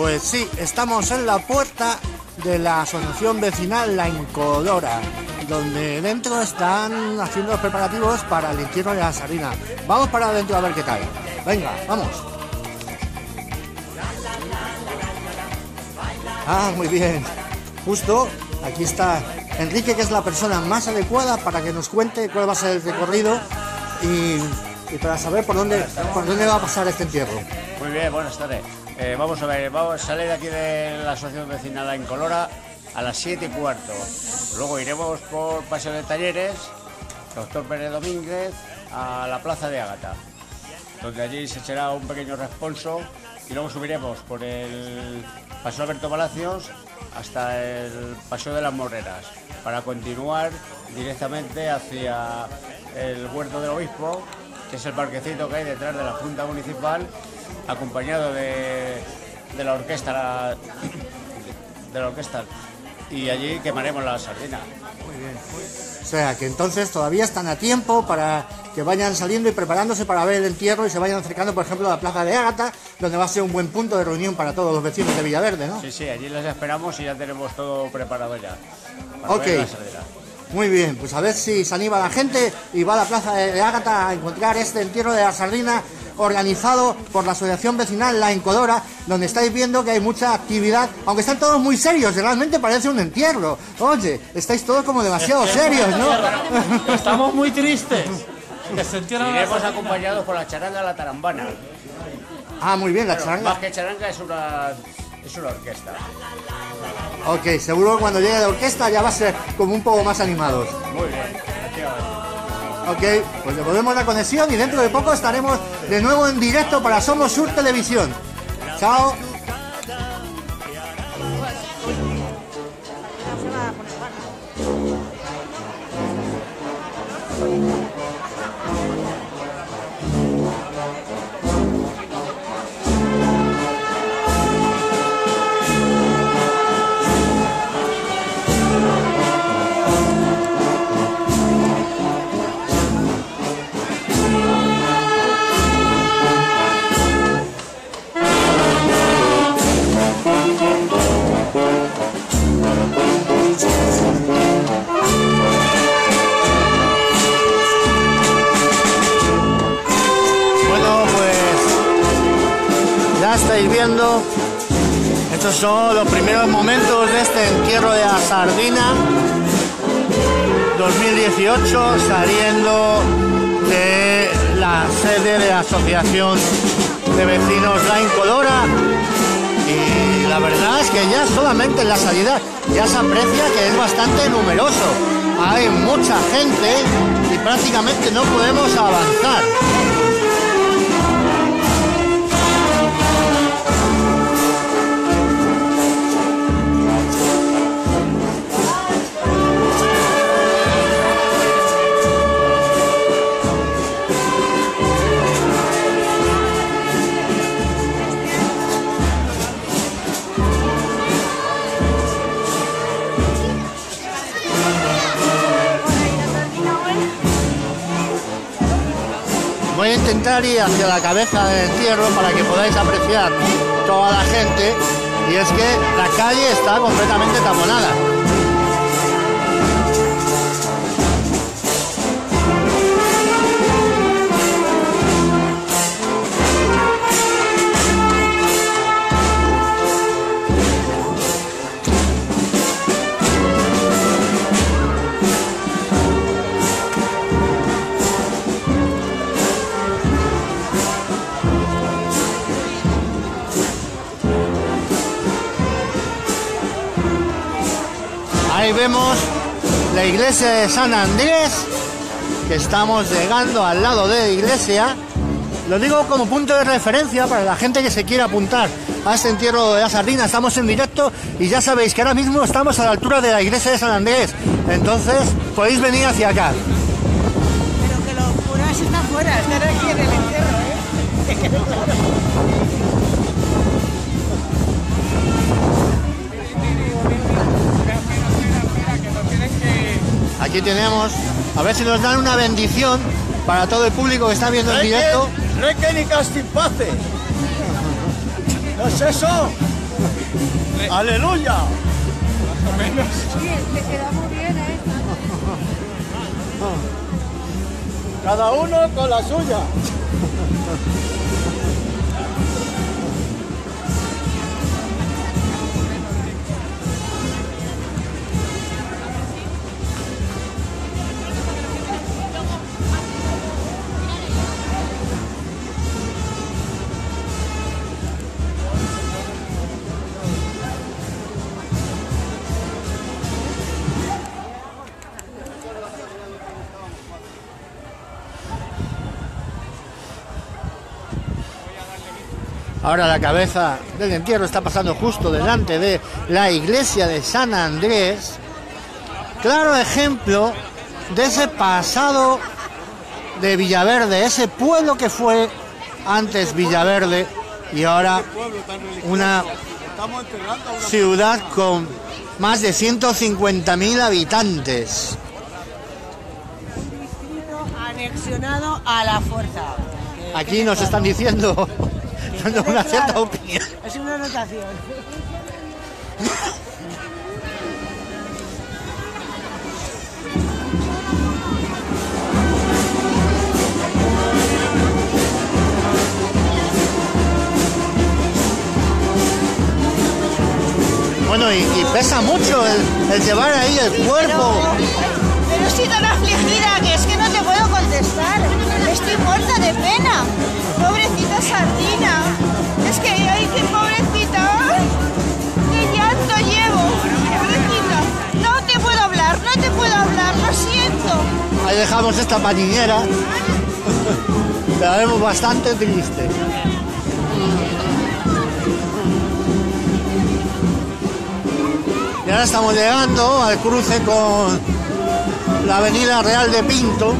Pues sí, estamos en la puerta de la asociación vecinal La Incolora, donde dentro están haciendo los preparativos para el entierro de la sardina. Vamos para adentro a ver qué tal. Venga, vamos. Ah, muy bien. Justo aquí está Enrique, que es la persona más adecuada para que nos cuente cuál va a ser el recorrido y para saber por dónde va a pasar este entierro. Muy bien, buenas tardes. Vamos a ver, vamos a salir de aquí de la asociación vecinal La Incolora a las 7:15. Luego iremos por Paseo de Talleres, Doctor Pérez Domínguez, a la Plaza de Ágata, donde allí se echará un pequeño responso y luego subiremos por el Paseo Alberto Palacios hasta el Paseo de las Morreras para continuar directamente hacia el Huerto del Obispo, que es el parquecito que hay detrás de la Junta Municipal, acompañado de la orquesta y allí quemaremos la sardina. Muy bien. O sea, que entonces todavía están a tiempo para que vayan saliendo y preparándose para ver el entierro y se vayan acercando, por ejemplo, a la Plaza de Ágata, donde va a ser un buen punto de reunión para todos los vecinos de Villaverde, ¿no? Sí, allí les esperamos y ya tenemos todo preparado ya. Ok. Muy bien, pues a ver si se anima la gente y va a la Plaza de Ágata a encontrar este entierro de la sardina organizado por la asociación vecinal La Incolora, donde estáis viendo que hay mucha actividad, aunque están todos muy serios, realmente parece un entierro. Oye, estáis todos como demasiado serios, ¿no? Estamos muy tristes. Iremos acompañados por la charanga La Tarambana. Ah, muy bien, la Pero charanga. más que charanga es una orquesta. Ok, seguro que cuando llegue la orquesta ya va a ser como un poco más animados. Muy bien, efectivamente. Ok, pues devolvemos la conexión y dentro de poco estaremos de nuevo en directo para Somos Sur Televisión. Chao. Estáis viendo, estos son los primeros momentos de este entierro de la sardina 2018, saliendo de la sede de la asociación de vecinos La Incolora, y la verdad es que ya solamente en la salida ya se aprecia que es bastante numeroso, hay mucha gente y prácticamente no podemos avanzar. Voy a intentar ir hacia la cabeza del entierro para que podáis apreciar toda la gente, y es que la calle está completamente taponada. Ahí vemos la iglesia de San Andrés, que estamos llegando al lado de la iglesia. Lo digo como punto de referencia para la gente que se quiera apuntar a este entierro de la sardina. Estamos en directo y ya sabéis que ahora mismo estamos a la altura de la iglesia de San Andrés. Entonces podéis venir hacia acá. Pero que los curas están fuera, están aquí en el entierro, Aquí tenemos, a ver si nos dan una bendición para todo el público que está viendo el directo. Requen y castipace. ¿No es eso? ¡Aleluya! Oye, te queda muy bien, ¿eh? Cada uno con la suya. Ahora la cabeza del entierro está pasando justo delante de la iglesia de San Andrés. Claro ejemplo de ese pasado de Villaverde, ese pueblo que fue antes Villaverde y ahora una ciudad con más de 150.000 habitantes. Anexionado a la fuerza. Aquí nos están diciendo una cierta opinión. Es una anotación. Bueno, y pesa mucho el llevar ahí el cuerpo. Pero estoy tan afligida que es que no te puedo contestar. Estoy muerta de pena. Pobrecita sardina. Es que, ay, qué pobrecita. Qué llanto llevo. Pobrecita. No te puedo hablar, lo siento. Ahí dejamos esta pañinera. La vemos bastante triste. Y ahora estamos llegando al cruce con la avenida Real de Pinto.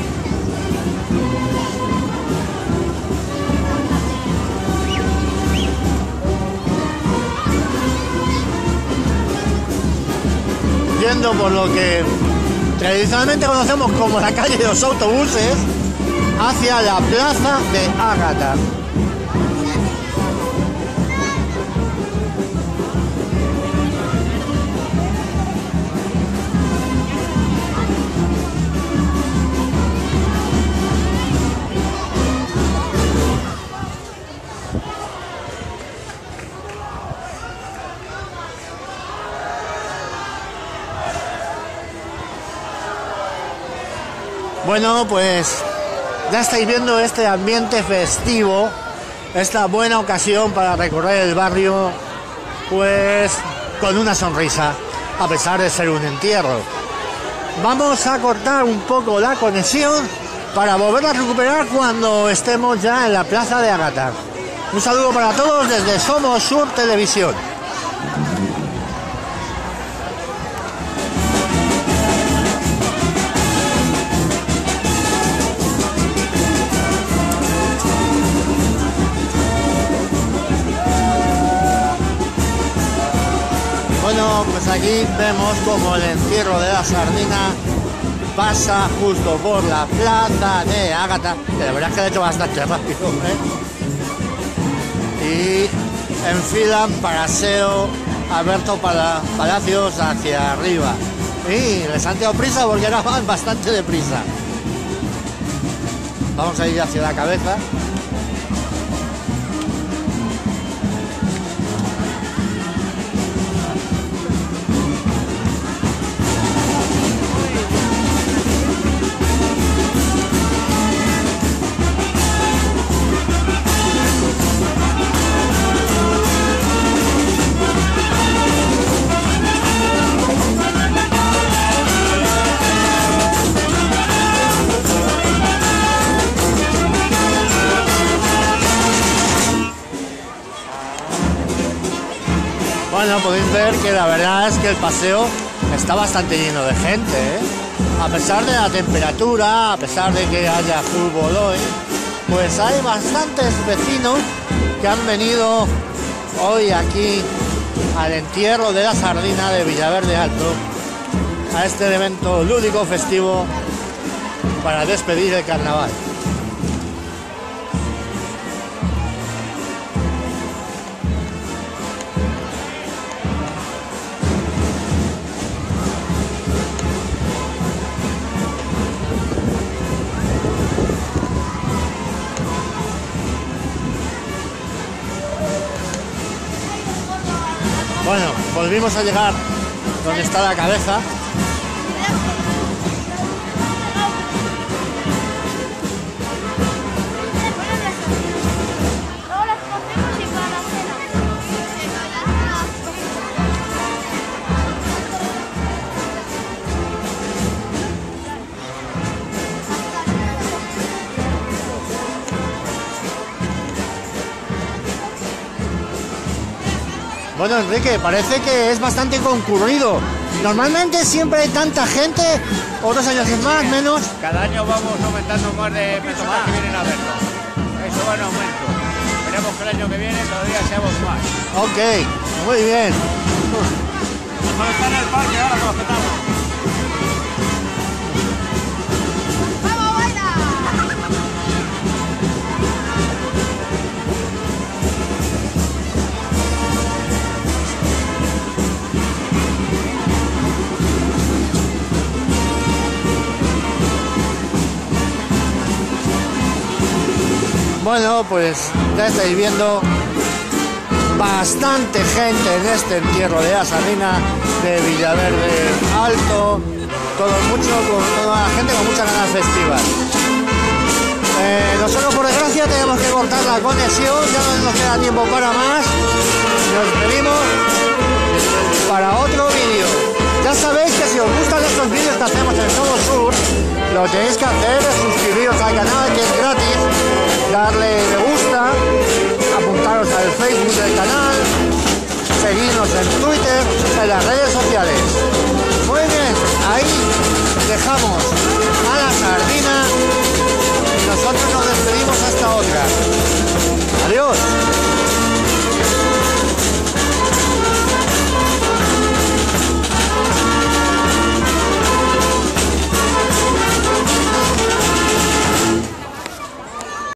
Yendo por lo que tradicionalmente conocemos como la calle de los autobuses hacia la plaza de Ágata. Bueno, pues ya estáis viendo este ambiente festivo, esta buena ocasión para recorrer el barrio, pues con una sonrisa, a pesar de ser un entierro. Vamos a cortar un poco la conexión para volver a recuperar cuando estemos ya en la plaza de Ágata. Un saludo para todos desde Somos Sur Televisión. Bueno, pues aquí vemos como el entierro de la sardina pasa justo por la plaza de Ágata, que la verdad es que lo ha hecho bastante rápido, ¿eh? Y enfilan Paseo Alberto Palacios hacia arriba. Y les han dado prisa porque ahora van bastante deprisa. Vamos a ir hacia la cabeza. Bueno, podéis ver que la verdad es que el paseo está bastante lleno de gente, ¿eh? A pesar de la temperatura, a pesar de que haya fútbol hoy, pues hay bastantes vecinos que han venido hoy aquí al entierro de la sardina de Villaverde Alto, a este evento lúdico festivo para despedir el carnaval. Bueno, volvimos a llegar donde está la cabeza. Luego las cogemos y para la cena. Bueno, Enrique, parece que es bastante concurrido. Normalmente siempre hay tanta gente, otros años es más, menos. Cada año vamos aumentando más de personas que vienen a verlo. Eso va en aumento. Esperemos que el año que viene todavía seamos más. Ok, muy bien. Mejor estar en el parque ahora que lo petamos. ¡Vamos, baila! Bueno, pues ya estáis viendo bastante gente en este entierro de la sardina de Villaverde Alto, toda la gente con muchas ganas festivas. Nosotros por desgracia tenemos que cortar la conexión, ya no nos queda tiempo para más. Nos despedimos para otro vídeo. Ya sabéis que si os gustan estos vídeos que hacemos en Todo Sur, lo que tenéis que hacer es suscribiros al canal, que es gratis, darle me gusta, apuntaros al Facebook del canal, seguirnos en Twitter, en las redes sociales.